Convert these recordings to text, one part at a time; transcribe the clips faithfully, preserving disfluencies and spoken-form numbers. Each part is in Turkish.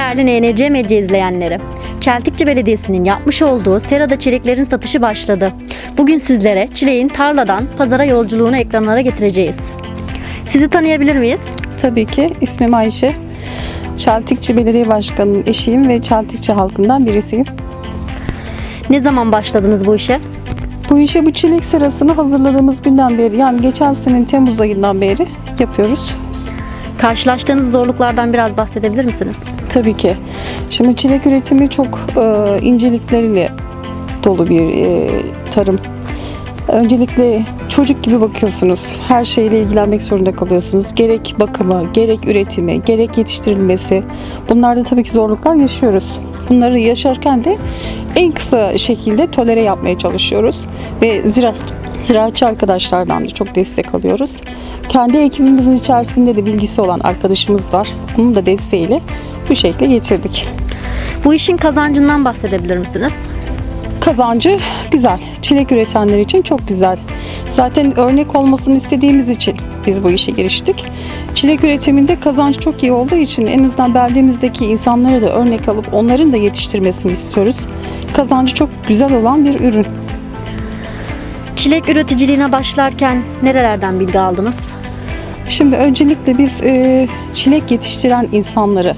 Değerli N N C Medya izleyenleri, Çeltikçi Belediyesi'nin yapmış olduğu serada çileklerin satışı başladı. Bugün sizlere çileğin tarladan pazara yolculuğunu ekranlara getireceğiz. Sizi tanıyabilir miyiz? Tabii ki. İsmim Ayşe. Çeltikçi Belediye Başkanı'nın eşiyim ve Çeltikçi halkından birisiyim. Ne zaman başladınız bu işe? Bu işe bu çilek serasını hazırladığımız günden beri, yani geçen senenin Temmuz ayından beri yapıyoruz. Karşılaştığınız zorluklardan biraz bahsedebilir misiniz? Tabii ki. Şimdi çilek üretimi çok e, incelikleriyle dolu bir e, tarım. Öncelikle çocuk gibi bakıyorsunuz. Her şeyle ilgilenmek zorunda kalıyorsunuz. Gerek bakımı, gerek üretimi, gerek yetiştirilmesi. Bunlarda tabii ki zorluklar yaşıyoruz. Bunları yaşarken de en kısa şekilde tolere yapmaya çalışıyoruz. Ve ziraat, ziraatçı arkadaşlardan da çok destek alıyoruz. Kendi ekibimizin içerisinde de bilgisi olan arkadaşımız var. Onun da desteğiyle bu şekilde getirdik. Bu işin kazancından bahsedebilir misiniz? Kazancı güzel. Çilek üretenler için çok güzel. Zaten örnek olmasını istediğimiz için biz bu işe giriştik. Çilek üretiminde kazanç çok iyi olduğu için en azından beldemizdeki insanlara da örnek alıp onların da yetiştirmesini istiyoruz. Kazancı çok güzel olan bir ürün. Çilek üreticiliğine başlarken nerelerden bilgi aldınız? Şimdi öncelikle biz e, çilek yetiştiren insanları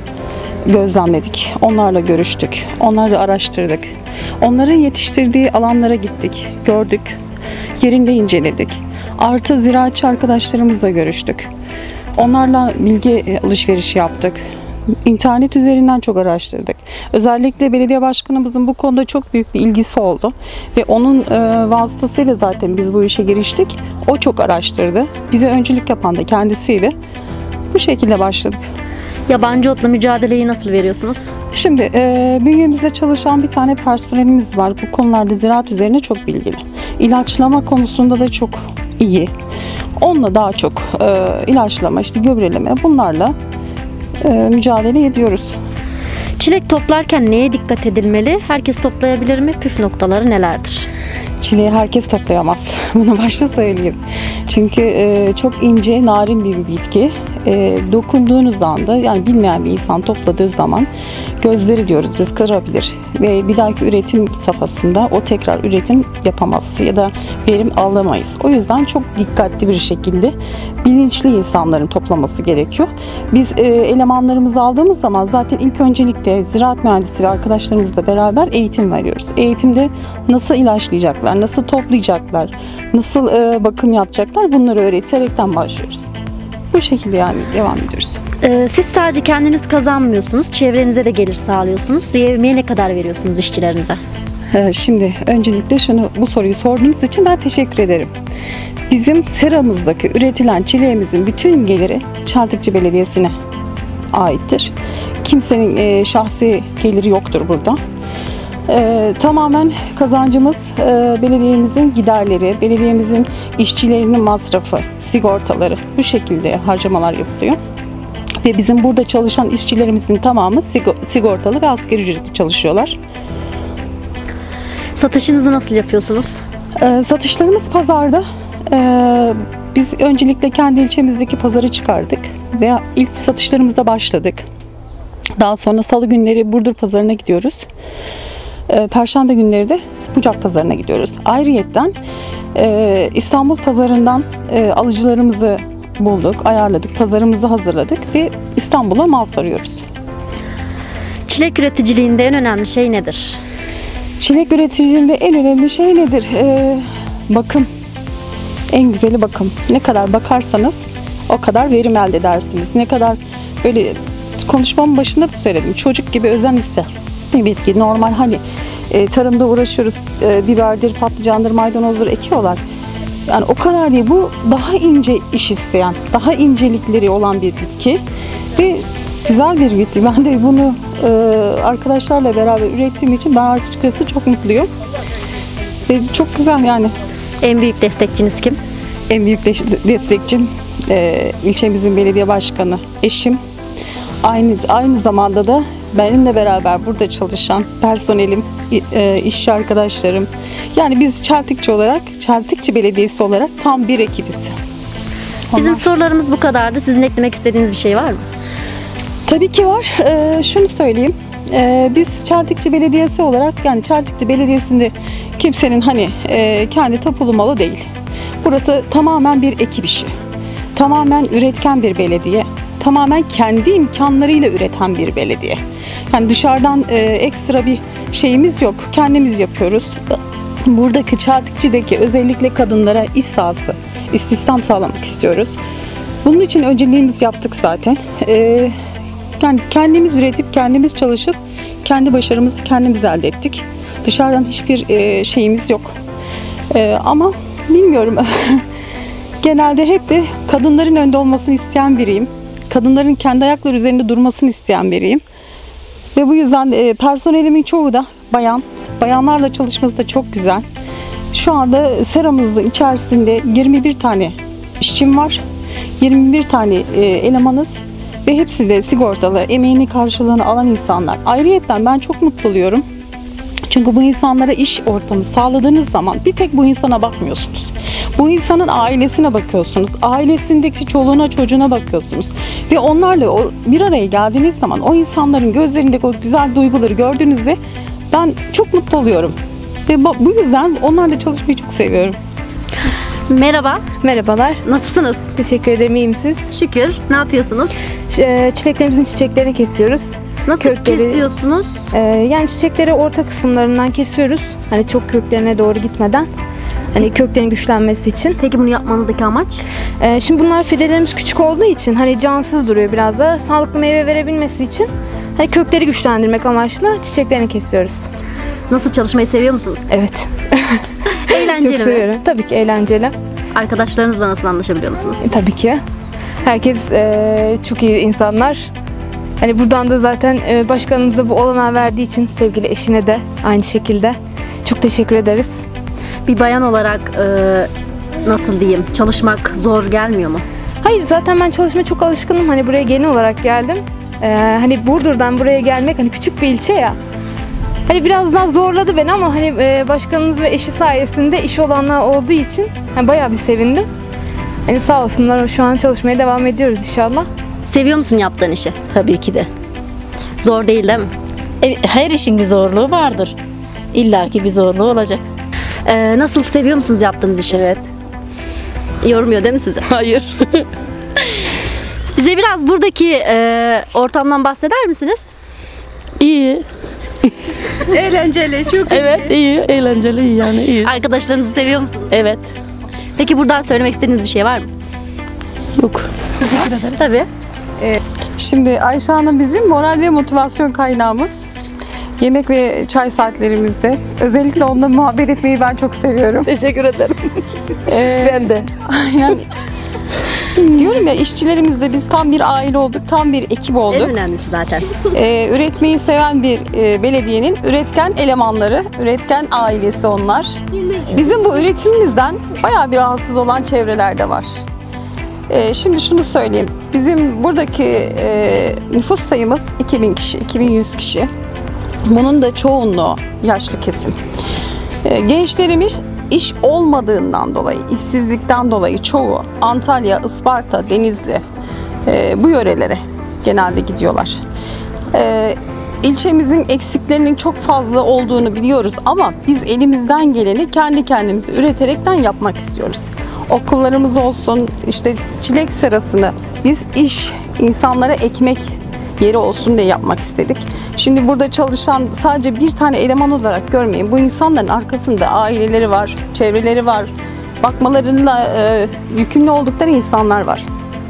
gözlemledik. Onlarla görüştük. Onlarla araştırdık. Onların yetiştirdiği alanlara gittik. Gördük. Yerinde inceledik. Artı ziraatçı arkadaşlarımızla görüştük. Onlarla bilgi alışverişi yaptık. İnternet üzerinden çok araştırdık. Özellikle belediye başkanımızın bu konuda çok büyük bir ilgisi oldu. Ve onun e, vasıtasıyla zaten biz bu işe giriştik. O çok araştırdı. Bize öncülük yapan da kendisiydi. Bu şekilde başladık. Yabancı otla mücadeleyi nasıl veriyorsunuz? Şimdi e, bünyemizde çalışan bir tane personelimiz var. Bu konularda ziraat üzerine çok bilgili. İlaçlama konusunda da çok iyi. Onunla daha çok e, ilaçlama, işte gübreleme, bunlarla e, mücadele ediyoruz. Çilek toplarken neye dikkat edilmeli? Herkes toplayabilir mi? Püf noktaları nelerdir? Çileği herkes toplayamaz. Bunu başta söyleyeyim. Çünkü e, çok ince, narin bir bitki. E, dokunduğunuz anda, yani bilmeyen bir insan topladığı zaman gözleri diyoruz biz kırabilir ve bir dahaki üretim safhasında o tekrar üretim yapamaz ya da verim alamayız. O yüzden çok dikkatli bir şekilde bilinçli insanların toplaması gerekiyor. Biz e, elemanlarımızı aldığımız zaman zaten ilk öncelikle ziraat mühendisi ve arkadaşlarımızla beraber eğitim veriyoruz. Eğitimde nasıl ilaçlayacaklar, nasıl toplayacaklar, nasıl e, bakım yapacaklar, bunları öğreterekten başlıyoruz. Bu şekilde yani devam ediyoruz. Ee, siz sadece kendiniz kazanmıyorsunuz, çevrenize de gelir sağlıyorsunuz. Yemeğe ne kadar veriyorsunuz işçilerinize? Ee, şimdi öncelikle şunu, bu soruyu sorduğunuz için ben teşekkür ederim. Bizim seramızdaki üretilen çileğimizin bütün geliri Çeltikçi Belediyesi'ne aittir. Kimsenin e, şahsi geliri yoktur burada. Ee, tamamen kazancımız e, belediyemizin giderleri, belediyemizin işçilerinin masrafı, sigortaları, bu şekilde harcamalar yapılıyor. Ve bizim burada çalışan işçilerimizin tamamı sigortalı ve asgari ücretli çalışıyorlar. Satışınızı nasıl yapıyorsunuz? Ee, satışlarımız pazarda. Ee, biz öncelikle kendi ilçemizdeki pazarı çıkardık ve ilk satışlarımıza başladık. Daha sonra salı günleri Burdur pazarına gidiyoruz. Perşembe günleri de Bucak pazarına gidiyoruz. Ayrıyetten e, İstanbul pazarından e, alıcılarımızı bulduk, ayarladık, pazarımızı hazırladık ve İstanbul'a mal sarıyoruz. Çilek üreticiliğinde en önemli şey nedir? Çilek üreticiliğinde en önemli şey nedir? E, bakım. En güzeli bakım. Ne kadar bakarsanız o kadar verim elde edersiniz. Ne kadar, böyle konuşmamın başında da söyledim, çocuk gibi özen ister. Evet ki normal hani e, tarımda uğraşıyoruz, e, biberdir, patlıcandır, maydanozdur ekiyorlar. Yani o kadar değil, bu daha ince iş isteyen, daha incelikleri olan bir bitki ve güzel bir bitki. Ben de bunu e, arkadaşlarla beraber ürettiğim için ben açıkçası çok mutluyum. E, çok güzel yani. En büyük destekçiniz kim? En büyük destekçim e, ilçemizin belediye başkanı, eşim. Aynı aynı zamanda da benimle beraber burada çalışan personelim, işçi arkadaşlarım. Yani biz Çeltikçi olarak, Çeltikçi Belediyesi olarak tam bir ekibiz. Bizim sorularımız bu kadardı. Sizin eklemek istediğiniz bir şey var mı? Tabii ki var. Ee, şunu söyleyeyim. Ee, biz Çeltikçi Belediyesi olarak, yani Çeltikçi Belediyesi'nde kimsenin hani e, kendi tapulu malı değil. Burası tamamen bir ekip işi. Tamamen üretken bir belediye. Tamamen kendi imkanlarıyla üreten bir belediye. Yani dışarıdan e, ekstra bir şeyimiz yok. Kendimiz yapıyoruz. Buradaki Çeltikçi'deki özellikle kadınlara iş sahası, istihdam sağlamak istiyoruz. Bunun için önceliğimizi yaptık zaten. Ee, yani kendimiz üretip, kendimiz çalışıp, kendi başarımızı kendimiz elde ettik. Dışarıdan hiçbir e, şeyimiz yok. E, ama bilmiyorum. Genelde hep de kadınların önde olmasını isteyen biriyim. Kadınların kendi ayakları üzerinde durmasını isteyen biriyim. Ve bu yüzden e, personelimin çoğu da bayan. Bayanlarla çalışması da çok güzel. Şu anda seramızın içerisinde yirmi bir tane işçim var. yirmi bir tane e, elemanız ve hepsi de sigortalı, emeğinin karşılığını alan insanlar. Ayrıyeten ben çok mutlu oluyorum. Çünkü bu insanlara iş ortamı sağladığınız zaman bir tek bu insana bakmıyorsunuz. Bu insanın ailesine bakıyorsunuz. Ailesindeki çoluğuna çocuğuna bakıyorsunuz. Ve onlarla o, bir araya geldiğiniz zaman o insanların gözlerindeki o güzel duyguları gördüğünüzde ben çok mutlu oluyorum. Ve bu yüzden onlarla çalışmayı çok seviyorum. Merhaba, Merhabalar. nasılsınız? Teşekkür ederim. İyiyim siz? Şükür. Ne yapıyorsunuz? Ç- Çileklerimizin çiçeklerini kesiyoruz. Nasıl Kökleri- kesiyorsunuz? Ee, yani çiçekleri orta kısımlarından kesiyoruz. Hani çok köklerine doğru gitmeden. Hani köklerin güçlenmesi için. Peki bunu yapmanızdaki amaç? Ee, şimdi bunlar fidelerimiz küçük olduğu için hani cansız duruyor biraz da. Sağlıklı meyve verebilmesi için hani kökleri güçlendirmek amaçlı çiçeklerini kesiyoruz. Nasıl, çalışmayı seviyor musunuz? Evet. Eğlenceli Çok mi? seviyorum. Tabii ki eğlenceli. Arkadaşlarınızla nasıl anlaşabiliyor musunuz? E, tabii ki. Herkes e, çok iyi insanlar. Hani buradan da zaten e, başkanımıza bu olanağı verdiği için sevgili eşine de aynı şekilde çok teşekkür ederiz. Bir bayan olarak e, nasıl diyeyim, çalışmak zor gelmiyor mu? Hayır, zaten ben çalışmaya çok alışkınım. Hani buraya gelin olarak geldim. E, hani Burdur'dan buraya gelmek hani küçük bir ilçe ya. Hani biraz daha zorladı beni ama hani e, başkanımız ve eşi sayesinde iş olanlar olduğu için hani bayağı bir sevindim. Hani sağ olsunlar, şu an çalışmaya devam ediyoruz inşallah. Seviyor musun yaptığın işi? Tabii ki de. Zor değil değil mi? E, Her işin bir zorluğu vardır. İlla ki bir zorluğu olacak. E, nasıl, seviyor musunuz yaptığınız işi? Evet. Yormuyor değil mi sizi? Hayır. Bize biraz buradaki e, ortamdan bahseder misiniz? İyi. Eğlenceli, çok Evet, iyi. Eğlenceli, iyi yani iyi. Arkadaşlarınızı seviyor musunuz? Evet. Peki buradan söylemek istediğiniz bir şey var mı? Yok. Tabii. Şimdi Ayşe Hanım bizim moral ve motivasyon kaynağımız. Yemek ve çay saatlerimizde. Özellikle onunla muhabbet etmeyi ben çok seviyorum. Teşekkür ederim. Ee, Ben de. Aynen. Diyorum ya, işçilerimizle biz tam bir aile olduk, tam bir ekip En olduk. önemlisi zaten. Ee, üretmeyi seven bir e, belediyenin üretken elemanları, üretken ailesi onlar. Bizim bu üretimimizden bayağı bir rahatsız olan çevreler de var. Ee, şimdi şunu söyleyeyim, bizim buradaki e, nüfus sayımız iki bin kişi, iki bin yüz kişi. Bunun da çoğunluğu yaşlı kesim. Ee, gençlerimiz iş olmadığından dolayı, işsizlikten dolayı çoğu Antalya, Isparta, Denizli e, bu yörelere genelde gidiyorlar. E, ilçemizin eksiklerinin çok fazla olduğunu biliyoruz ama biz elimizden geleni kendi kendimizi üreterekten yapmak istiyoruz. Okullarımız olsun, işte çilek serasını biz iş, insanlara ekmek yeri olsun diye yapmak istedik. Şimdi burada çalışan sadece bir tane eleman olarak görmeyin. Bu insanların arkasında aileleri var, çevreleri var. Bakmalarıyla e, yükümlü oldukları insanlar var.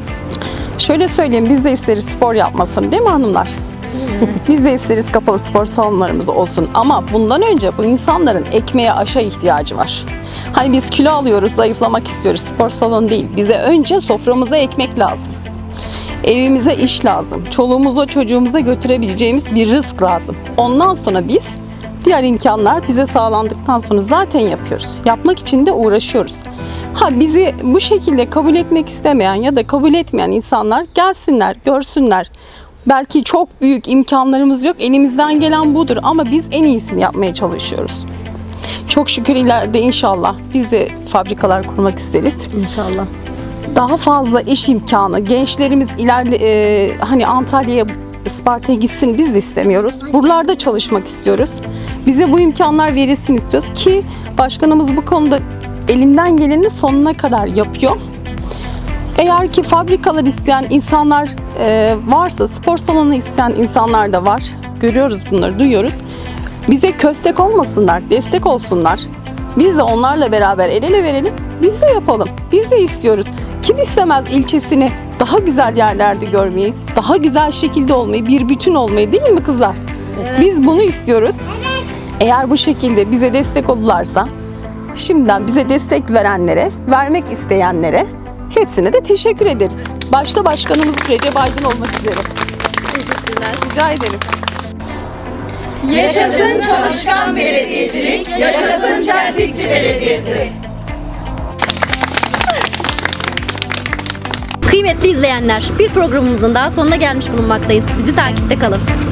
Şöyle söyleyeyim, biz de isteriz spor yapmasını, değil mi hanımlar? Biz de isteriz kapalı spor salonlarımız olsun. Ama bundan önce bu insanların ekmeğe, aşa ihtiyacı var. Hani biz kilo alıyoruz, zayıflamak istiyoruz. Spor salonu değil. Bize önce soframıza ekmek lazım. Evimize iş lazım. Çoluğumuza, çocuğumuza götürebileceğimiz bir rızk lazım. Ondan sonra biz diğer imkanlar bize sağlandıktan sonra zaten yapıyoruz. Yapmak için de uğraşıyoruz. Ha, bizi bu şekilde kabul etmek istemeyen ya da kabul etmeyen insanlar gelsinler, görsünler. Belki çok büyük imkanlarımız yok. Elimizden gelen budur ama biz en iyisini yapmaya çalışıyoruz. Çok şükür ileride inşallah biz de fabrikalar kurmak isteriz. İnşallah. Daha fazla iş imkanı, gençlerimiz ilerle e, hani Antalya'ya Isparta'ya gitsin biz de istemiyoruz. Buralarda çalışmak istiyoruz. Bize bu imkanlar verilsin istiyoruz ki başkanımız bu konuda elinden geleni sonuna kadar yapıyor. Eğer ki fabrikalar isteyen insanlar e, varsa, spor salonu isteyen insanlar da var. Görüyoruz bunları, duyuyoruz. Bize köstek olmasınlar, destek olsunlar. Biz de onlarla beraber el ele verelim, biz de yapalım. Biz de istiyoruz. Kim istemez ilçesini daha güzel yerlerde görmeyi, daha güzel şekilde olmayı, bir bütün olmayı, değil mi kızlar? Evet. Biz bunu istiyoruz. Eğer bu şekilde bize destek olurlarsa, şimdiden bize destek verenlere, vermek isteyenlere hepsine de teşekkür ederiz. Başta başkanımız Recep Aydın olmak üzere. Teşekkürler. Rica ederim. Yaşasın çalışkan belediyecilik, yaşasın Çeltikçi Belediyesi. Kıymetli izleyenler, bir programımızın daha sonuna gelmiş bulunmaktayız. Bizi takipte kalın.